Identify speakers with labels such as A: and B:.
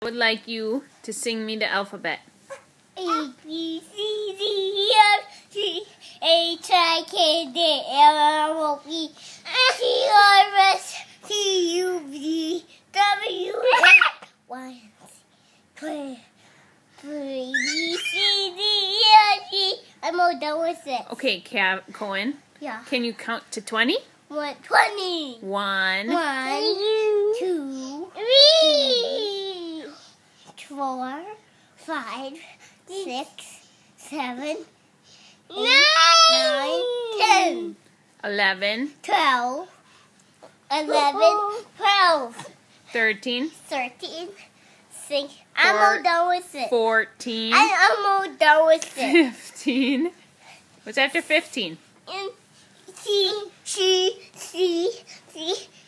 A: I would like you to sing me the alphabet.
B: A, B, C, D, F, G, H, I, K, L, M, N, O, P, Q, R, S, T, U, V, W, X, Y, Z, 3, B, C, D, F, G. I'm all done with it.
A: Okay, Cohen.
B: Yeah.
A: Can you count to 20?
B: 20.
A: 1,
B: 2, 3, 4, 5, 6, 7, 8, 9, 10,
A: 11,
B: 12,
A: 13,
B: 13, 16. I'm all done with it.
A: 14,
B: I'm all done with it.
A: 15. What's after 15?
B: C,